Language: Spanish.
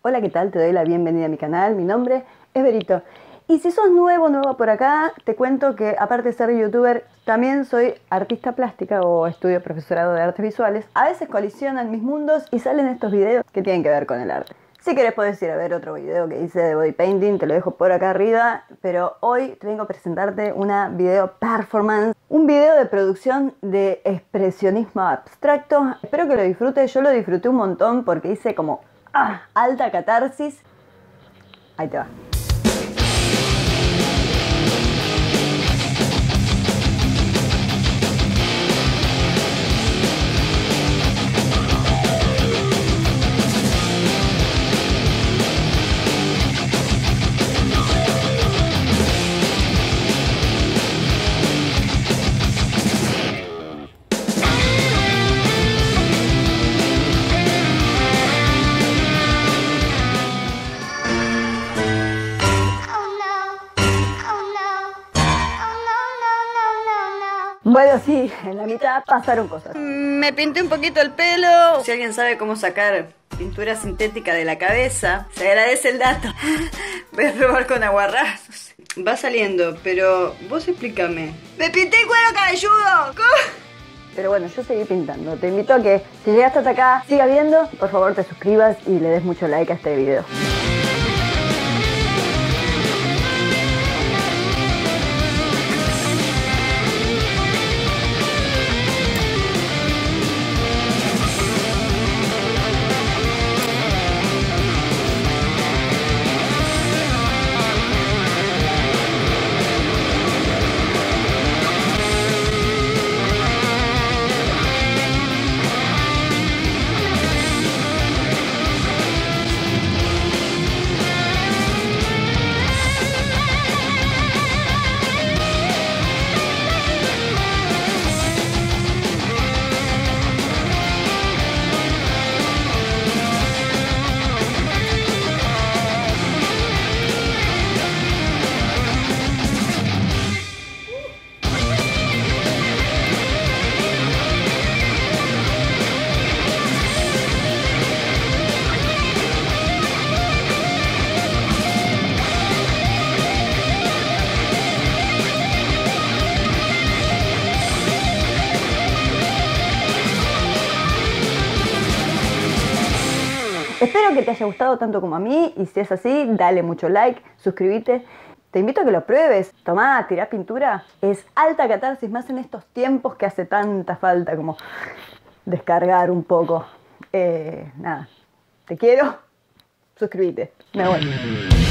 Hola, ¿qué tal? Te doy la bienvenida a mi canal. Mi nombre es Berito. Y si sos nuevo por acá, te cuento que aparte de ser youtuber, también soy artista plástica o estudio profesorado de artes visuales. A veces colisionan mis mundos y salen estos videos que tienen que ver con el arte. Si querés podés ir a ver otro video que hice de body painting, te lo dejo por acá arriba. Pero hoy te vengo a presentarte una video performance, un video de producción de expresionismo abstracto. Espero que lo disfrutes, yo lo disfruté un montón porque hice como alta catarsis. Ahí te va. Bueno, sí, en la mitad pasaron cosas. Me pinté un poquito el pelo. Si alguien sabe cómo sacar pintura sintética de la cabeza, se agradece el dato. Voy a probar con aguarrás. Va saliendo, pero vos explícame. ¡Me pinté el cuero cabelludo! ¿Cómo? Pero bueno, yo seguí pintando. Te invito a que, si llegaste hasta acá, sigas viendo. Por favor, te suscribas y le des mucho like a este video. Espero que te haya gustado tanto como a mí y si es así, dale mucho like, suscríbete. Te invito a que lo pruebes. Tomá, tirá pintura. Es alta catarsis, más en estos tiempos que hace tanta falta como descargar un poco. Nada, te quiero. Suscríbete. Me voy.